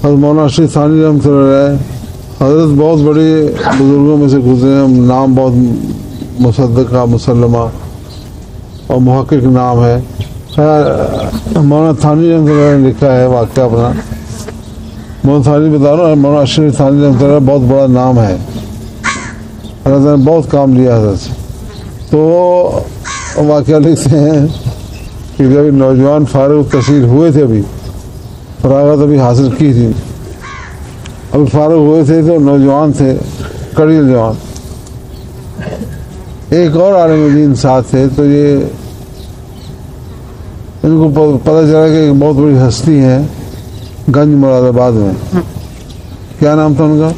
حضرت مولانا اشرف ثانی رحمۃ اللہ علیہ حضرت بہت بڑے بزرگوں میں سے گزرے ہیں، نام بہت مصدقہ مسلمہ اور محقق نام ہے. خیر مولانا ثانی رحمۃ اللہ نے لکھا ہے واقعہ اپنا. مولانا ثانی بتا رہا ہوں، مولانا اشرف ثانی رحمۃ اللہ بہت بڑا نام ہے، حضرت نے بہت کام لیا حضرت سے. تو وہ واقعہ لکھتے ہیں کہ جب نوجوان فارغ التحصیل ہوئے تھے، ابھی فراغت ابھی حاصل کی تھی، ابھی فارغ ہوئے تھے تو نوجوان تھے، کڑی جوان. ایک اور عالم دین ساتھ تھے، تو یہ ان کو پتہ چلا کہ ایک بہت بڑی ہستی ہے گنج مراد آباد میں. کیا نام تھا ان کا؟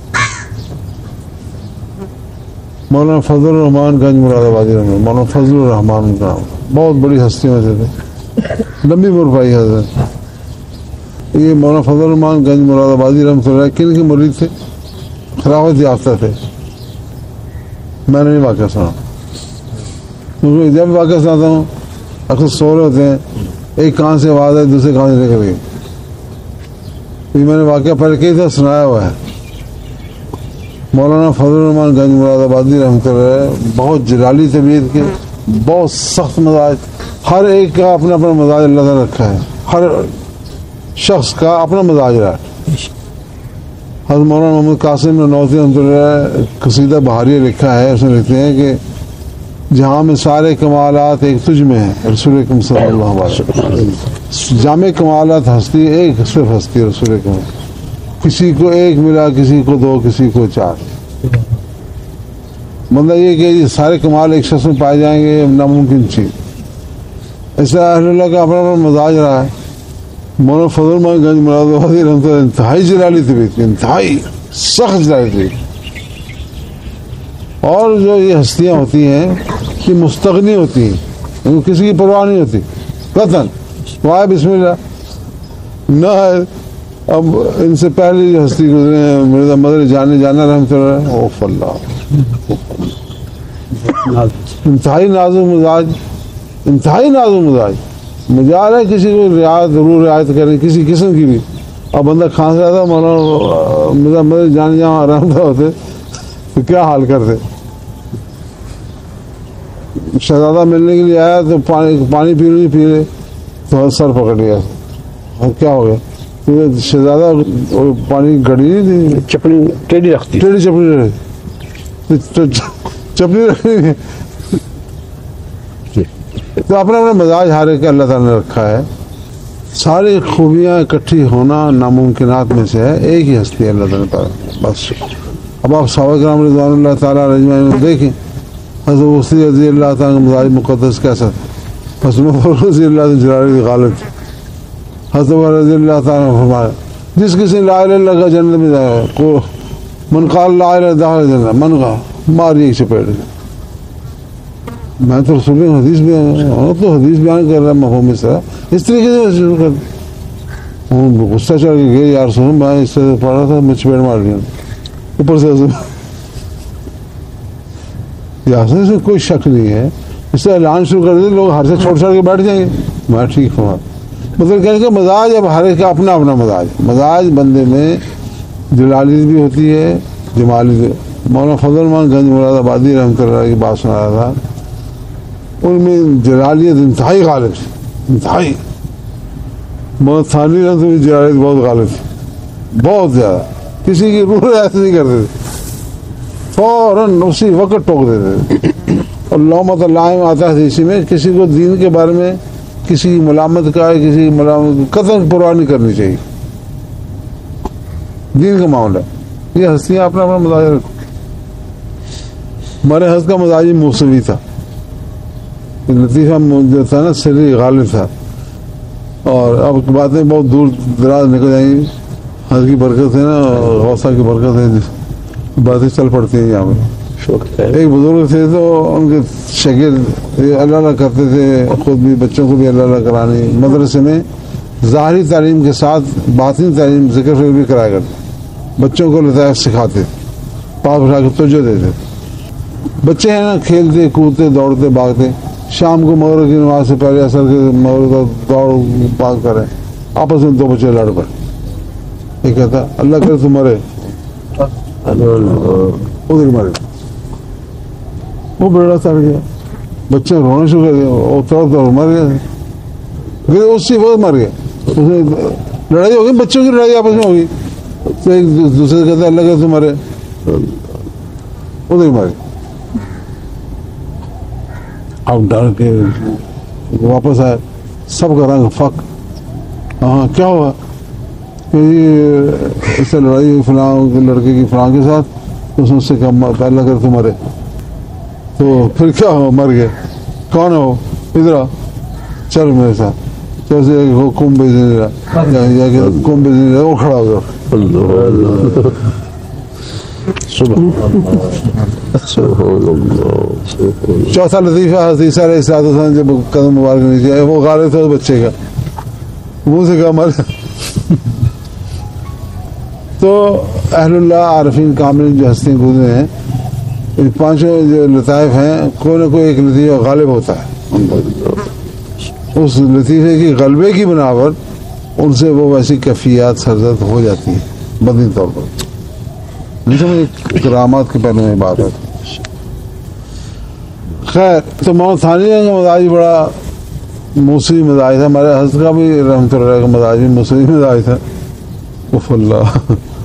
مولانا فضل الرحمان گنج مراد آبادی رحمۃ. مولانا فضل الرحمان ان کا نام، بہت بڑی ہستی میں سے تھے، لمبی مرپائی حضرت. یہ مولانا فضل الرحمان گنج مراد آبادی رحمۃ اللہ کن کے مرید تھے؟ خلافت یافتہ تھے. میں نے نہیں واقعہ سنا، کیونکہ جب واقعہ سناتا ہوں اکثر سو رہے ہوتے ہیں، ایک کان سے آواز ہے دوسرے کان سے نکل گئی. میں نے واقعہ پہلے کئی دفعہ سنایا ہوا ہے. مولانا فضل الرحمان گنج مراد آبادی رحمۃ اللہ بہت جلالی طبیعت کے، بہت سخت مزاج، ہر ایک کا اپنا اپنا مزاج اللہ تعالیٰ رکھا ہے، ہر شخص کا اپنا مزاج رہا ہے. حضرت مولانا محمد قاسم نانوتوی رحمۃ اللہ قصیدہ بہاریہ لکھا ہے، اس میں لکھتے ہیں کہ جہاں میں سارے کمالات ایک تجھ میں ہیں رسول اکرم صلی اللہ علیہ وسلم. جامع کمالات ہستی ایک صرف ہستی رسول اکرم، کسی کو ایک ملا، کسی کو دو، کسی کو چار. مطلب یہ کہ سارے کمال ایک شخص میں پائے جائیں گے ناممکن چیز. ایسا اہل اللہ کا اپنا اپنا مزاج رہا ہے. مولانا فضل الرحمان گنج مراد آبادی رحمۃ اللہ انتہائی جلالی طبیعت، انتہائی سخت جلالی طبیعت. اور جو یہ ہستیاں ہوتی ہیں یہ مستغنی ہوتی ہیں، ان کو کسی کی پرواہ نہیں ہوتی قطعاً. وہاں بسم اللہ نہ ہے. اب ان سے پہلے جو ہستی گزرے ہیں مرزا مدر جانا رحمۃ اللہ، اوف اللہ، انتہائی نازک مزاج، انتہائی نازک مزاج. مجال ہے کسی کو رعایت ضرور رعایت کریں کسی قسم کی بھی. اب بندہ کھانس رہا تھا، مولانا مرزا مدر جہاں آرام دہ ہوتے تو کیا حال کرتے. شہزادہ ملنے کے لیے آیا تو پانی پی لے تو سر پکڑ لیا. کیا ہو گیا؟ شہزادہ پانی گڑی نہیں تھی، چپڑی ٹیڑھی رکھتی، ٹیڑھی چپڑی رکھنی. تو اپنا اپنا مزاج ہر ایک اللہ تعالیٰ نے رکھا ہے. ساری خوبیاں اکٹھی ہونا ناممکنات میں سے ہے. ایک ہی ہستی ہے اللہ تعالیٰ بس. اب آپ صحابہ کرام رضوان اللہ تعالیٰ اجمعین میں دیکھیں، حضرت وصی رضی اللہ تعالیٰ کا مزاج مقدس کیسا تھا، حضرت رضی اللہ جلالی غالب تھا. حضرت رضی اللہ تعالیٰ نے فرمایا جس کسی لا الہ الا اللہ کا جنت میں جائے کو من قال لا الہ الا اللہ جنت من کا ماری ایک چپیٹ. میں تو رسول حدیث بیان کر رہا مفہوم اس طرح، اس طریقے سے شروع کر غصہ چڑھ کے گئے. یار سنو میں اس طرح پڑھ رہا تھا، میں چپیٹ مار دیا اوپر سے. اس میں کوئی شک نہیں ہے. اس سے اعلان شروع کر دیں لوگ ہر سے چھوڑ چھوڑ کے بیٹھ جائیں گے. میں ٹھیک ہوں. مطلب کہنے کا مزاج اب ہر ایک کا اپنا اپنا مزاج بندے میں جلالیت بھی ہوتی ہے، جمالیت. مولانا فضل الرحمان گنج مراد آبادی رحمۃ اللہ کی بات سنا رہا تھا، ان میں جلالیت انتہائی غالب تھی، انتہائی. مولانا ثانی رحمۃ اللہ کی جلالیت بہت غالب تھی، بہت زیادہ. کسی کی روح رعایت نہیں کرتے تھے، فوراً اسی وقت ٹوک دیتے تھے. اور لومت اللہ آتا ہے اسی میں کسی کو دین کے بارے میں کسی کی ملامت کا ہے، کسی کی ملامت قطعاً پرواہ نہیں کرنی چاہیے. دین کا معاملہ یہ ہستیاں اپنا اپنا مزاج رکھو. ہمارے حضرت کا مزاج موسوی تھا، لطیفہ جو تھا نا سری غالب تھا. اور اب باتیں بہت دور دراز نکل جائیں گی. حضرت کی برکت ہے نا، غوثہ کی برکت ہے، باتیں چل پڑتی ہیں یہاں پہ. ایک بزرگ تھے تو ان کے شاگرد اللہ اللہ کرتے تھے، خود بھی بچوں کو بھی اللہ اللہ کرانی. مدرسے میں ظاہری تعلیم کے ساتھ باطنی تعلیم ذکر فکر بھی کرایا کرتے، بچوں کو لطائف سکھاتے، پاس بٹھا کے توجہ دیتے. بچے ہیں نا کھیلتے کودتے دوڑتے بھاگتے. شام کو مغرب کی نماز سے پہلے اثر کے مغرب کا دوڑ بھاگ کریں، آپس میں دو بچے لڑ پڑے. یہ کہتا اللہ کرے تو مرے, ادھر مرے. وہ بیڑا تڑ گیا, بچے رونا شروع کر دیا, وہ توڑ مر گیا, اسی وقت مر گیا. اس میں لڑائی ہو گئی, بچوں کی لڑائی آپس میں ہوگی, تو ایک دوسرے سے کہتا اللہ کرے تو مرے, ادھر مرے. اب ڈر کے واپس آئے, سب کا رنگ فک. ہاں کیا ہوا کہ اس سے لڑائی ہوئی فلاں لڑکے کی فلاں کے ساتھ, تو اس نے اس سے کہا اللہ کرے تو مرے. تو پھر کیا ہو, مر گئے. کون ہو, ادھر آ, چل میرے ساتھ. جیسے کنبھ بیچنے رہا, کنبھ بیچنے رہا, وہ کھڑا ہو گیا. چوتھا لطیفہ حدیث علیہ السلام جب قدم مبارک نیچے آئے, وہ غالب تھا بچے کا, منہ سے کہا مر. تو اہل اللہ عارفین کاملین جو ہستیاں گزرے ہیں, ان پانچوں جو لطائف ہیں, کوئی نہ کوئی ایک لطیفہ غالب ہوتا ہے. اس لطیفے کی غلبے کی بنا پر ان سے وہ ویسی کیفیات سرزد ہو جاتی ہیں بدنی طور پر. نہیں سمجھ, کرامات کے پہلے میں بات ہے. خیر, تو محمد ثانی کا مزاج بڑا موسیقی مزاج تھا. ہمارے حضرت کا بھی رحمۃ اللہ کا مزاج بھی موسیقی مزاج تھا. اف اللہ.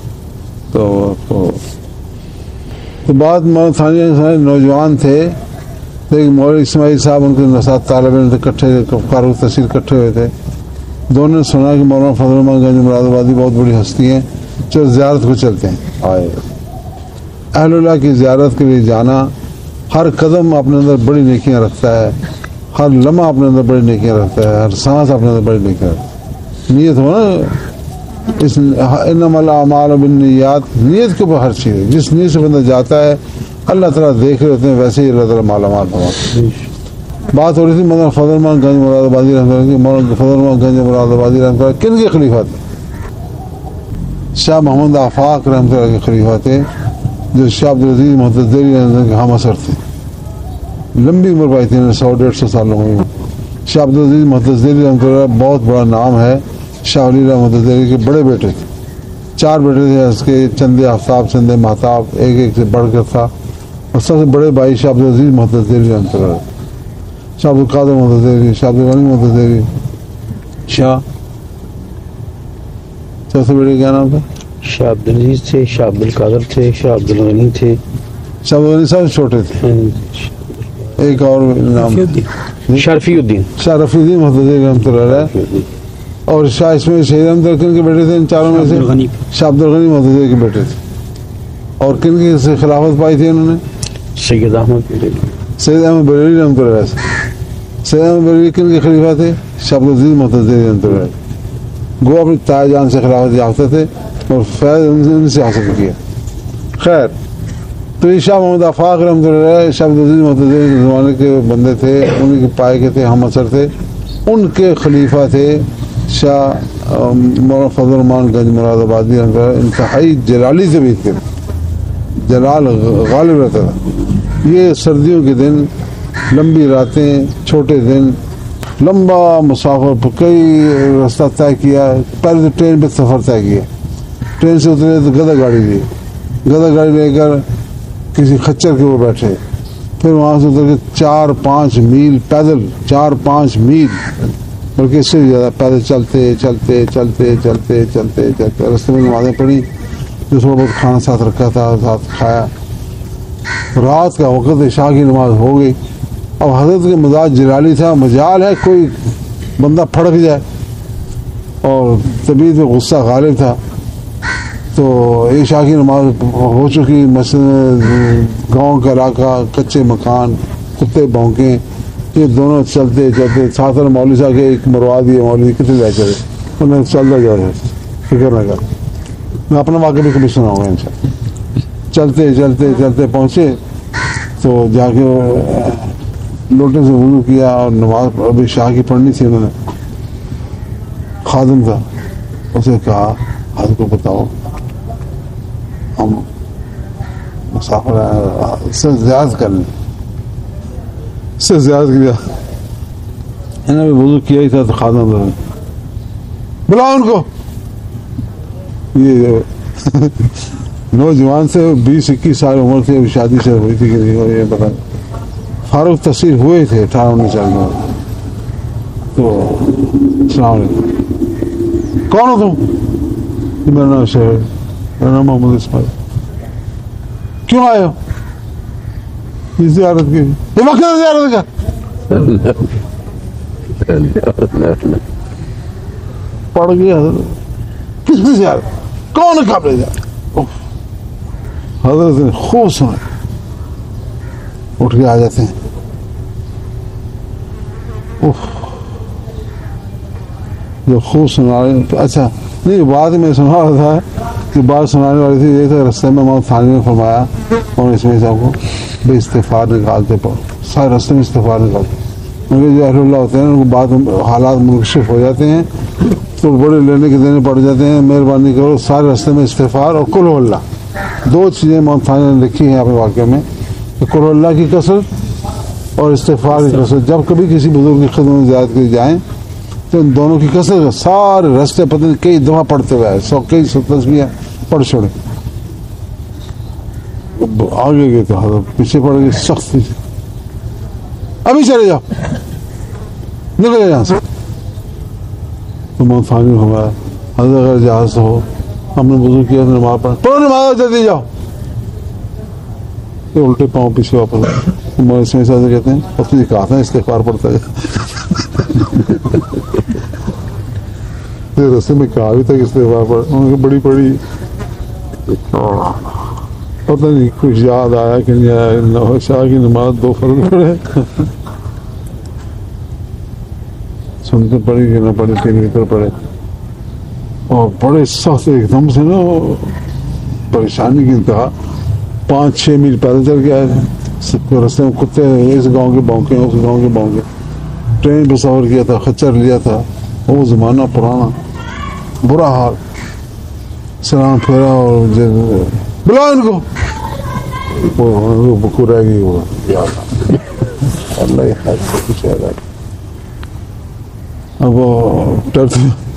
تو بعد محمد ثانی نوجوان تھے, ایک مولوی اسماعیل صاحب ان کے ساتھ طالب علم اکٹھے فاروق تحصیل اکٹھے ہوئے تھے. دونوں نے سنا کہ مولانا فضل الرحمان گنج مراد آبادی بہت بڑی ہستی ہیں, چلو زیارت کو چلتے ہیں. آئے اہل اللہ کی زیارت کے لیے جانا, ہر قدم اپنے اندر بڑی نیکیاں رکھتا ہے, ہر لمحہ اپنے اندر بڑی نیکیاں رکھتا ہے, ہر سانس اپنے اندر بڑی نیکیاں رکھتا ہے. نیت ہو نا, اس انما الاعمال بالنیات, نیت کے اوپر ہر چیز ہے. جس نیت سے بندہ جاتا ہے اللہ تعالیٰ دیکھ رہے ہوتے ہیں, ویسے ہی اللہ تعالیٰ مالا مال ہوا. بات ہو رہی تھی مولانا فضل الرحمان گنج مراد آبادی رحمۃ اللہ کی. مولانا فضل الرحمان گنج مراد آبادی رحمۃ اللہ کن کے خلیفہ تھے؟ شاہ محمد آفاق رحمۃ اللہ کے خلیفہ تھے, جو شاہ عبدالعزیز محدث دہلوی رحمۃ اللہ کے ہم اثر تھے. لمبی عمر پائی تھی, 100-150 سالوں میں. شاہ عبدالعزیز محدث دہلوی رحمۃ اللہ بہت بڑا نام ہے. شاہ ولی اللہ محدث دہلوی کے بڑے بیٹے تھے, 4 بیٹے تھے. اس کے چند آفتاب چند مہتاب, ایک ایک سے بڑھ کر تھا. اور سب سے بڑے بھائی شاہ عبدالعزیز محدث دہلوی رحمۃ اللہ, شاہ عبدالقادر محدث دہلوی, شاہ عبدالغنی محدث دہلوی, شاہ چوتھے بیٹے کیا نام تھا؟ شاہ عبدالعزیز تھے, شاہ عبدالقادر تھے, شاہ عبدالغنی تھے. شاہ عبدالغنی صاحب چھوٹے تھے. ایک اور نام شاہ رفیع الدین, شاہ رفیع الدین محدث دہلوی رحمۃ اللہ علیہ. اور شاہ اسماعیل شہید احمد کن کے بیٹے تھے؟ ان چاروں میں سے شاہ عبدالغنی محدث دہلوی کے بیٹے تھے. اور کن کی سے خلافت پائی تھی انہوں نے؟ سید احمد بریلوی رحمۃ اللہ علیہ. سید احمد بریلوی کن کے خلیفہ تھے؟ شاہ عبدالعزیز محدث دہلوی رحمۃ اللہ علیہ. گو اپنی تایا جان سے خلافت یافتہ تھے اور فیض ان سے حاصل کیا. خیر, تو یہ شاہ محمد آفاق رحمۃ اللہ علیہ شاہ عبدالعزیز محدث دہلوی کے زمانے کے بندے تھے, انہیں کے پائے کے تھے, ہم اثر تھے. ان کے خلیفہ تھے شاہ مولانا فضل الرحمان گنج مراد آبادی رحمۃ اللہ. انتہائی جلالی طبیعت کے, جلال غالب رہتا تھا. یہ سردیوں کے دن, لمبی راتیں, چھوٹے دن, لمبا مسافر, کئی راستہ طے کیا. پہلے تو ٹرین پہ سفر طے کیا, ٹرین سے اترے تو گدا گاڑی لی, گدا گاڑی لے کر کسی خچر کے اوپر بیٹھے, پھر وہاں سے اتر کے 4-5 میل پیدل, 4-5 میل بلکہ اس سے بھی زیادہ پیدل چلتے چلتے چلتے چلتے چلتے چلتے راستے میں نمازیں پڑھی, جو تھوڑا بہت کھانا ساتھ رکھا تھا ساتھ کھایا. رات کا وقت عشاء کی نماز ہو گئی. اب حضرت کے مزاج جلالی تھا, مجال ہے کوئی بندہ پھڑک جائے, اور طبیعت میں غصہ غالب تھا. تو عشاء کی نماز ہو چکی, مسجد گاؤں کا علاقہ, کچے مکان, کتے بھونکیں, یہ دونوں چلتے چلتے ساتھ مولوی صاحب کے ایک مروا دیے, مولوی کتنے جائے چلے, انہوں نے چلتا جا رہے, فکر نہ کر, میں اپنا واقعہ بھی کبھی سناؤں گا ان شاء اللہ. چلتے چلتے چلتے پہنچے تو جا کے لوٹے سے وضو کیا, اور نماز ابھی شاہ کی پڑھنی تھی. انہوں نے خادم تھا, اسے کہا حضرت کو بتاؤ ہم مسافر سے زیارت کر لیں, سے زیارت کیا. انہوں نے وضو کیا ہی تھا تو خادم بلاؤ ان کو, یہ نوجوان سے 20-21 سال عمر تھی، ابھی شادی سے ہوئی تھی کہ نہیں ہو یہ پتا نہیں۔ فاروق تصویر ہوئے تھے 18-19 سال میں۔ تو السلام علیکم، کون ہو تم؟ میرا نام شہر، میرا نام محمد اسماعیل۔ کیوں آئے ہو؟ یہ زیارت کی، یہ وقت ہے زیارت کا؟ پڑ گیا حضرت، کس کی زیارت؟ کون ہے قابل زیارت؟ حضرت نے خوب سنا، اٹھ کے آ جاتے ہیں۔ جو خوب سنا رہے، اچھا نہیں بات میں سنا رہا تھا کہ بات سنانے والی تھی یہ تھا، رستے میں امام ثانی نے فرمایا اور اس میں صاحب کو بے استغفار نکالتے پڑو، سارے رستے میں استغفار نکالتے، کیونکہ جو اہل اللہ ہوتے ہیں ان کو بعد حالات منکشف ہو جاتے ہیں تو بڑے لینے کے دینے پڑ جاتے ہیں، مہربانی کرو سارے رستے میں استغفار اور قل اللہ، دو چیزیں امام ثانی نے لکھی ہیں اپنے واقعے میں، قل اللہ کی کثرت اور استغفار کی کثرت۔ جب کبھی کسی بزرگ کی خدمت میں زیارت کے جائیں تو ان دونوں کی کثرت سارے راستے پتہ نہیں کئی دفعہ پڑھتے ہوئے آئے، کئی تسبیحیں پڑھ چھوڑے۔ آگے گئے تو حضرت پیچھے پڑ گئے سخت، ابھی چلے جاؤ، نکلے یہاں سے۔ تو امام ثانی ہمارا حضرت اگر جہاز ہو، ہم نے وضو کیا نماز پڑھا، تو نماز جلدی جاؤ، یہ الٹے پاؤں پیچھے واپس۔ اس میں سے کہتے ہیں اس نے کہا تھا استغفار پڑھتا ہے، رستے میں کہا بھی تھا کہ استغفار پڑھ، انہوں نے بڑی پڑی، پتہ نہیں کچھ یاد آیا کہ نہیں آیا، شاہ کی نماز 2 فرض پڑھے، سنتے پڑھی کہ نہ پڑھی، 3 وتر پڑھے، اور بڑے سخت ایک دم سے نا پریشانی کی انتہا، 5-6 میل پیدل چل کے آئے تھے، رستے میں کتے اس گاؤں کے بونکے اس گاؤں کے بونکے، ٹرین پہ سفر کیا تھا، خچر لیا تھا، وہ زمانہ پرانا، برا حال، سلام پھیرا اور بلاؤ ان کو، وہ بکو رہ گئی، وہ اللہ یہ خیر سے کچھ یاد آئے۔ اب وہ ڈرتے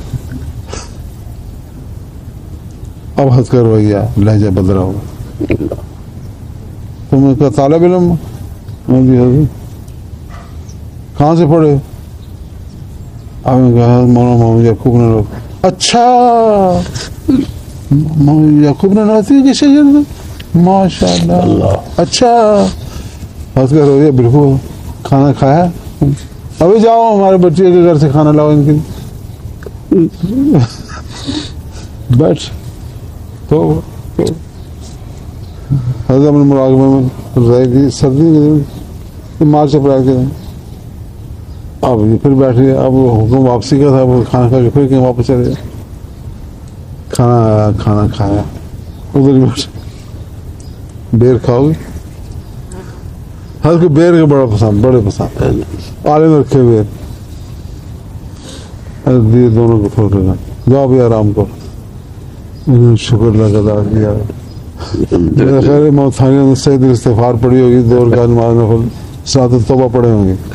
اب حد کر گیا، لہجہ بدلا ہوا، تم نے کہا طالب علم؟ میں جی حضرت۔ کہاں سے پڑھے؟ آپ نے کہا مولانا محمد یعقوب نے روک۔ اچھا یعقوب نے ناتی کی شجر، ماشاء اللہ، اچھا حد کر ہو گیا، بالکل۔ کھانا کھایا؟ ابھی جاؤ ہمارے بچے کے گھر سے کھانا لاؤ ان کے لیے، بیٹھ۔ تو حضرت اپنے مراقبے میں رہ گئی، سردی کے دن، مارچ اپریل کے دن، اب یہ پھر بیٹھ گئے، اب حکم واپسی کا تھا، وہ کھانا کھا کے پھر کہیں واپس چلے گئے، کھانا کھایا، ادھر ہی بیٹھ، بیر کھاؤ گے؟ ہر کو بیر کے بڑے پسند، آلے میں رکھے ہوئے، دیے دونوں کو تھوڑا گا، جاؤ بھی آرام کرو، شکر اللہ ادا کیا۔ خیر امام ثانی نے صحیح دل استغفار پڑھی ہوگی، 2 رکعت نماز نفل صلاۃ التوبہ پڑھے ہوں گے۔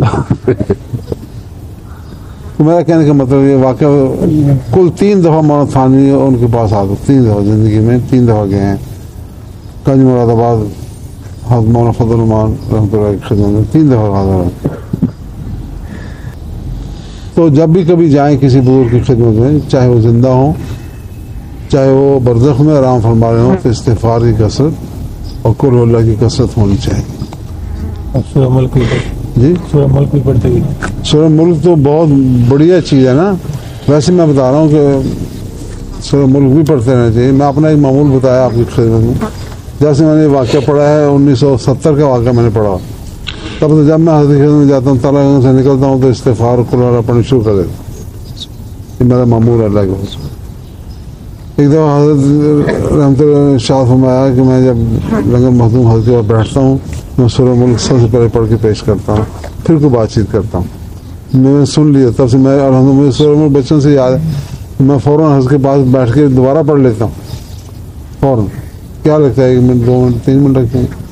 تو میرا کہنے کا مطلب یہ واقعہ کل 3 دفعہ مولانا ثانی ان کے پاس آتے، 3 دفعہ زندگی میں 3 دفعہ گئے ہیں، کنج مراد آباد حضرت مولانا فضل الرحمان رحمۃ اللہ کی خدمت میں 3 دفعہ حاضر ہیں۔ تو جب بھی کبھی جائیں کسی بزرگ کی خدمت میں، چاہے وہ زندہ ہوں چاہے وہ برزخ میں آرام فرما رہے ہوں، تو استغفار کی کثرت اور قل اللہ کی کثرت ہونی چاہیے۔ سورہ ملک بھی جی سورہ ملک بھی پڑھتے ہوئے، سورہ ملک تو بہت بڑھیا چیز ہے نا، ویسے میں بتا رہا ہوں کہ سورہ ملک بھی پڑھتے رہنا چاہیے۔ میں اپنا ایک معمول بتایا آپ کی خدمت میں، جیسے میں نے واقعہ پڑھا ہے 1970 کا واقعہ میں نے پڑھا، تب تو جب میں حضرت خدمت میں جاتا ہوں طلبہ سے نکلتا ہوں تو استغفار اور قل اللہ پڑھنا شروع کر دیتا ہوں، یہ میرا معمول ہے اللہ کے حکم۔ ایک دفعہ حضرت رحمۃ اللہ نے ارشاد فرمایا کہ میں جب لنگر مخدوم حضرت کے پاس بیٹھتا ہوں، میں سورہ ملک سب سے پہلے پڑھ کے پیش کرتا ہوں، پھر کوئی بات چیت کرتا ہوں۔ میں نے سن لیا، تب سے میں الحمد للہ سورہ ملک بچپن سے یاد ہے، میں فوراً حضرت کے پاس بیٹھ کے دوبارہ پڑھ لیتا ہوں، فوراً، کیا لگتا ہے 1 منٹ 2 منٹ 3 منٹ لگتے ہیں،